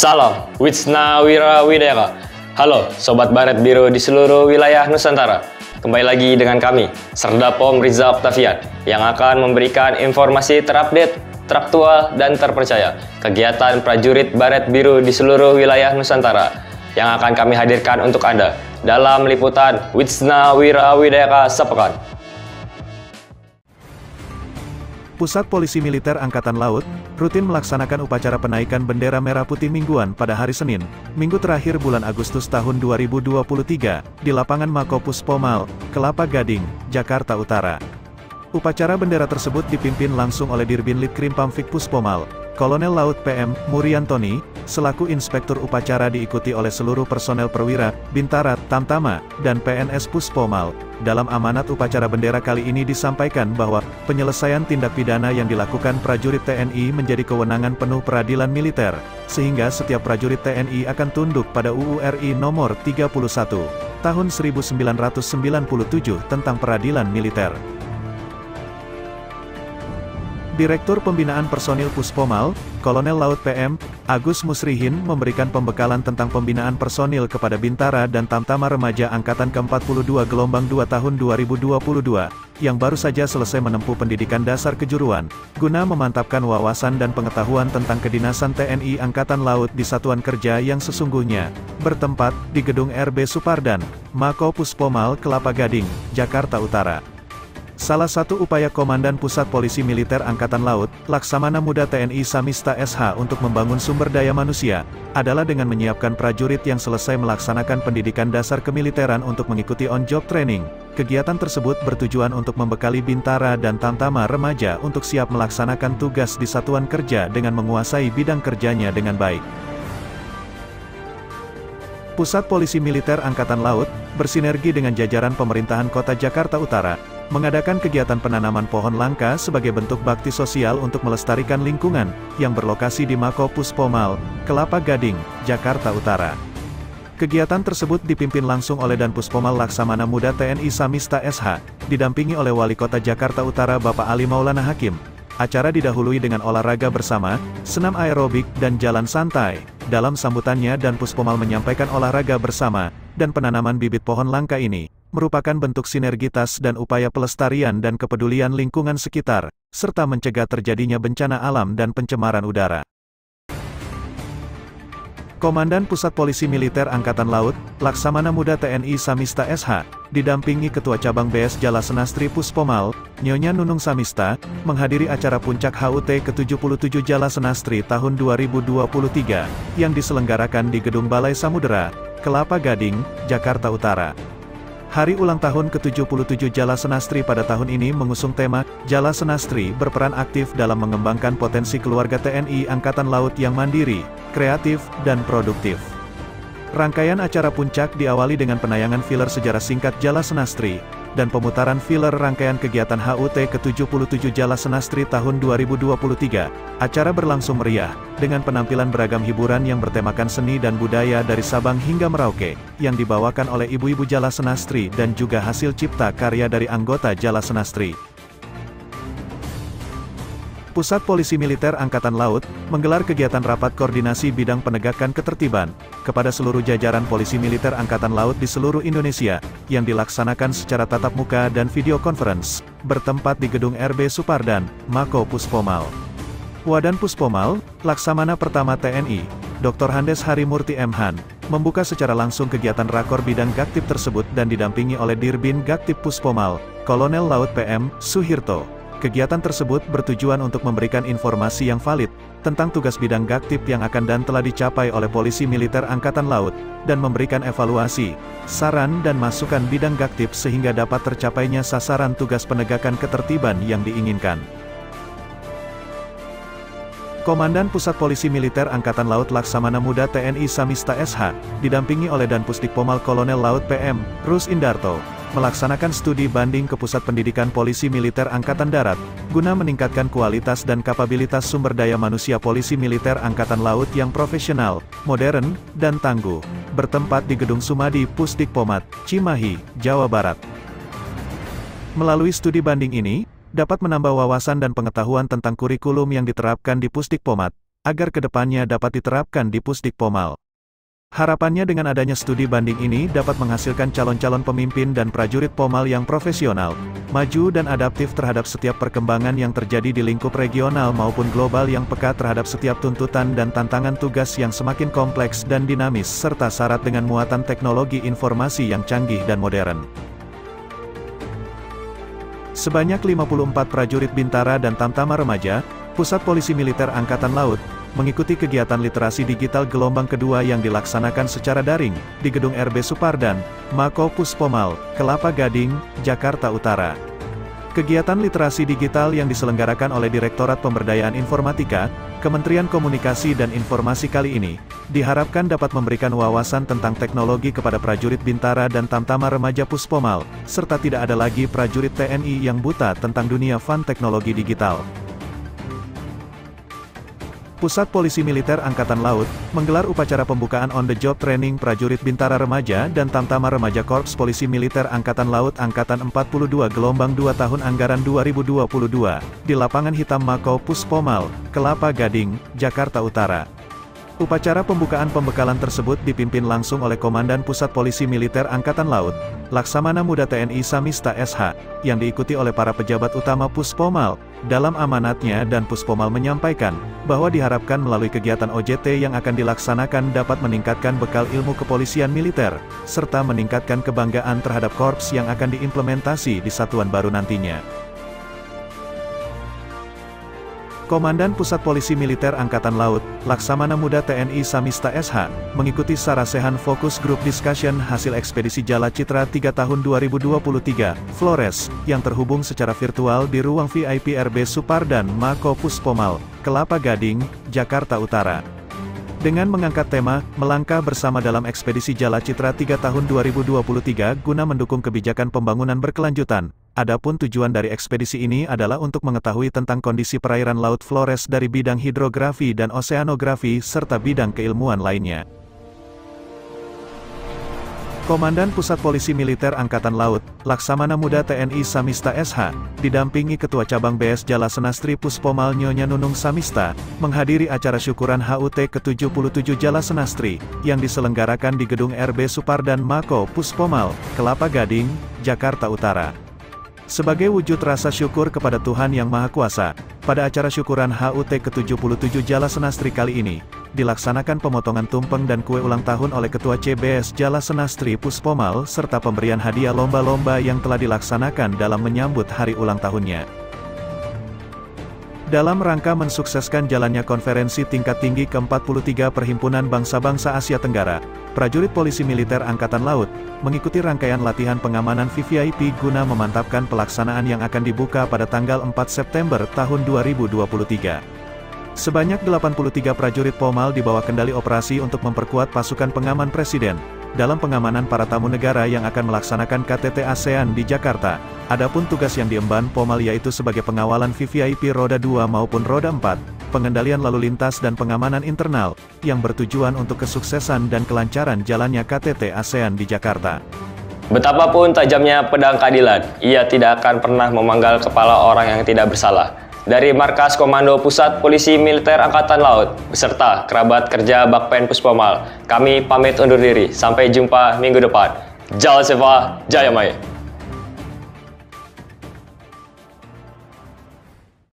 Salam Wisna Wirawidaya. Halo Sobat Baret Biru di seluruh wilayah Nusantara. Kembali lagi dengan kami, Serdapom Riza Octavian, yang akan memberikan informasi terupdate, teraktual, dan terpercaya kegiatan prajurit Baret Biru di seluruh wilayah Nusantara yang akan kami hadirkan untuk Anda dalam liputan Wisna Wirawidaya sepekan. Pusat Polisi Militer Angkatan Laut rutin melaksanakan upacara penaikan bendera merah putih mingguan pada hari Senin, minggu terakhir bulan Agustus tahun 2023, di lapangan Mako Puspomal, Kelapa Gading, Jakarta Utara. Upacara bendera tersebut dipimpin langsung oleh Dirbinlit Krimpamfik Puspomal, Kolonel Laut PM Muriantoni, selaku Inspektur Upacara, diikuti oleh seluruh personel perwira, Bintara, Tamtama, dan PNS Puspomal. Dalam amanat upacara bendera kali ini disampaikan bahwa penyelesaian tindak pidana yang dilakukan prajurit TNI menjadi kewenangan penuh peradilan militer, sehingga setiap prajurit TNI akan tunduk pada UU RI Nomor 31 Tahun 1997 tentang peradilan militer. Direktur Pembinaan Personil Puspomal, Kolonel Laut PM Agus Musrihin, memberikan pembekalan tentang pembinaan personil kepada Bintara dan Tamtama Remaja Angkatan ke-42 Gelombang 2 tahun 2022, yang baru saja selesai menempuh pendidikan dasar kejuruan, guna memantapkan wawasan dan pengetahuan tentang kedinasan TNI Angkatan Laut di satuan kerja yang sesungguhnya, bertempat di Gedung RB Supardan, Mako Puspomal, Kelapa Gading, Jakarta Utara. Salah satu upaya Komandan Pusat Polisi Militer Angkatan Laut, Laksamana Muda TNI Samista SH untuk membangun sumber daya manusia, adalah dengan menyiapkan prajurit yang selesai melaksanakan pendidikan dasar kemiliteran untuk mengikuti on-job training. Kegiatan tersebut bertujuan untuk membekali Bintara dan Tamtama Remaja untuk siap melaksanakan tugas di satuan kerja dengan menguasai bidang kerjanya dengan baik. Pusat Polisi Militer Angkatan Laut, bersinergi dengan jajaran pemerintahan Kota Jakarta Utara, mengadakan kegiatan penanaman pohon langka sebagai bentuk bakti sosial untuk melestarikan lingkungan, yang berlokasi di Mako Puspomal, Kelapa Gading, Jakarta Utara. Kegiatan tersebut dipimpin langsung oleh Dan Puspomal Laksamana Muda TNI Samista SH, didampingi oleh Wali Kota Jakarta Utara Bapak Ali Maulana Hakim. Acara didahului dengan olahraga bersama, senam aerobik, dan jalan santai. Dalam sambutannya, Dan Puspomal menyampaikan olahraga bersama, dan penanaman bibit pohon langka ini merupakan bentuk sinergitas dan upaya pelestarian dan kepedulian lingkungan sekitar, serta mencegah terjadinya bencana alam dan pencemaran udara. Komandan Pusat Polisi Militer Angkatan Laut, Laksamana Muda TNI Samista SH, didampingi Ketua Cabang BS Jala Senastri Puspomal, Nyonya Nunung Samista, menghadiri acara Puncak HUT ke-77 Jala Senastri tahun 2023, yang diselenggarakan di Gedung Balai Samudera, Kelapa Gading, Jakarta Utara. Hari ulang tahun ke-77 Jala Senastri pada tahun ini mengusung tema, Jala Senastri berperan aktif dalam mengembangkan potensi keluarga TNI Angkatan Laut yang mandiri, kreatif, dan produktif. Rangkaian acara puncak diawali dengan penayangan filler sejarah singkat Jala Senastri, dan pemutaran filler rangkaian kegiatan HUT ke-77 Jala Senastri tahun 2023. Acara berlangsung meriah, dengan penampilan beragam hiburan yang bertemakan seni dan budaya dari Sabang hingga Merauke, yang dibawakan oleh ibu-ibu Jala Senastri dan juga hasil cipta karya dari anggota Jala Senastri. Pusat Polisi Militer Angkatan Laut menggelar kegiatan rapat koordinasi bidang penegakan ketertiban kepada seluruh jajaran Polisi Militer Angkatan Laut di seluruh Indonesia, yang dilaksanakan secara tatap muka dan video conference, bertempat di Gedung RB Supardan, Mako Puspomal. Wadan Puspomal, Laksamana Pertama TNI, Dr. Handes Harimurti M.Han, membuka secara langsung kegiatan rakor bidang Gaktip tersebut dan didampingi oleh Dirbin Gaktip Puspomal, Kolonel Laut PM Suhirto. Kegiatan tersebut bertujuan untuk memberikan informasi yang valid tentang tugas bidang Gaktip yang akan dan telah dicapai oleh Polisi Militer Angkatan Laut, dan memberikan evaluasi, saran dan masukan bidang Gaktip sehingga dapat tercapainya sasaran tugas penegakan ketertiban yang diinginkan. Komandan Pusat Polisi Militer Angkatan Laut Laksamana Muda TNI Samista SH, didampingi oleh Dan Pusdikpomal Kolonel Laut PM Rus Indarto, melaksanakan studi banding ke Pusat Pendidikan Polisi Militer Angkatan Darat, guna meningkatkan kualitas dan kapabilitas sumber daya manusia Polisi Militer Angkatan Laut yang profesional, modern, dan tangguh, bertempat di Gedung Sumadi Pusdikpomat, Cimahi, Jawa Barat. Melalui studi banding ini, dapat menambah wawasan dan pengetahuan tentang kurikulum yang diterapkan di Pusdikpomat, agar kedepannya dapat diterapkan di Pusdik Pomal. Harapannya dengan adanya studi banding ini dapat menghasilkan calon-calon pemimpin dan prajurit Pomal yang profesional, maju dan adaptif terhadap setiap perkembangan yang terjadi di lingkup regional maupun global, yang peka terhadap setiap tuntutan dan tantangan tugas yang semakin kompleks dan dinamis serta syarat dengan muatan teknologi informasi yang canggih dan modern. Sebanyak 54 prajurit Bintara dan Tamtama Remaja, Pusat Polisi Militer Angkatan Laut, mengikuti kegiatan literasi digital gelombang kedua yang dilaksanakan secara daring, di Gedung RB Supardan, Mako Puspomal, Kelapa Gading, Jakarta Utara. Kegiatan literasi digital yang diselenggarakan oleh Direktorat Pemberdayaan Informatika, Kementerian Komunikasi dan Informasi kali ini, diharapkan dapat memberikan wawasan tentang teknologi kepada prajurit Bintara dan Tamtama Remaja Puspomal, serta tidak ada lagi prajurit TNI yang buta tentang dunia fun teknologi digital. Pusat Polisi Militer Angkatan Laut menggelar upacara pembukaan on-the-job training prajurit Bintara Remaja dan Tamtama Remaja Korps Polisi Militer Angkatan Laut Angkatan 42 Gelombang 2 Tahun Anggaran 2022, di Lapangan Hitam Mako Puspomal, Kelapa Gading, Jakarta Utara. Upacara pembukaan pembekalan tersebut dipimpin langsung oleh Komandan Pusat Polisi Militer Angkatan Laut, Laksamana Muda TNI Samista SH, yang diikuti oleh para pejabat utama Puspomal. Dalam amanatnya dan Puspomal menyampaikan, bahwa diharapkan melalui kegiatan OJT yang akan dilaksanakan dapat meningkatkan bekal ilmu kepolisian militer, serta meningkatkan kebanggaan terhadap korps yang akan diimplementasi di satuan baru nantinya. Komandan Pusat Polisi Militer Angkatan Laut, Laksamana Muda TNI Samista SH, mengikuti sarasehan Fokus Group Discussion hasil ekspedisi Jala Citra 3 tahun 2023, Flores, yang terhubung secara virtual di ruang VIP RB Supardan Mako Puspomal, Kelapa Gading, Jakarta Utara. Dengan mengangkat tema, melangkah bersama dalam ekspedisi Jala Citra 3 tahun 2023 guna mendukung kebijakan pembangunan berkelanjutan. Adapun tujuan dari ekspedisi ini adalah untuk mengetahui tentang kondisi perairan Laut Flores dari bidang hidrografi dan oseanografi serta bidang keilmuan lainnya. Komandan Pusat Polisi Militer Angkatan Laut, Laksamana Muda TNI Samista SH, didampingi Ketua Cabang BS Jala Senastri Puspomal Nyonya Nunung Samista, menghadiri acara syukuran HUT ke-77 Jala Senastri, yang diselenggarakan di Gedung RB Supardan Mako Puspomal, Kelapa Gading, Jakarta Utara. Sebagai wujud rasa syukur kepada Tuhan Yang Maha Kuasa, pada acara syukuran HUT ke-77 Jala Senastri kali ini, dilaksanakan pemotongan tumpeng dan kue ulang tahun oleh Ketua CBS Jala Senastri Puspomal serta pemberian hadiah lomba-lomba yang telah dilaksanakan dalam menyambut hari ulang tahunnya. Dalam rangka mensukseskan jalannya konferensi tingkat tinggi ke-43 Perhimpunan Bangsa-Bangsa Asia Tenggara, prajurit Polisi Militer Angkatan Laut mengikuti rangkaian latihan pengamanan VVIP guna memantapkan pelaksanaan yang akan dibuka pada tanggal 4 September tahun 2023. Sebanyak 83 prajurit Pomal dibawa kendali operasi untuk memperkuat pasukan pengaman Presiden dalam pengamanan para tamu negara yang akan melaksanakan KTT ASEAN di Jakarta. Adapun tugas yang diemban Pomal yaitu sebagai pengawalan VVIP roda 2 maupun roda 4, pengendalian lalu lintas dan pengamanan internal, yang bertujuan untuk kesuksesan dan kelancaran jalannya KTT ASEAN di Jakarta. Betapapun tajamnya pedang keadilan, ia tidak akan pernah memanggal kepala orang yang tidak bersalah. Dari Markas Komando Pusat Polisi Militer Angkatan Laut, beserta kerabat kerja Bakpen Puspomal, kami pamit undur diri. Sampai jumpa minggu depan. Jal Seva Jayamaya.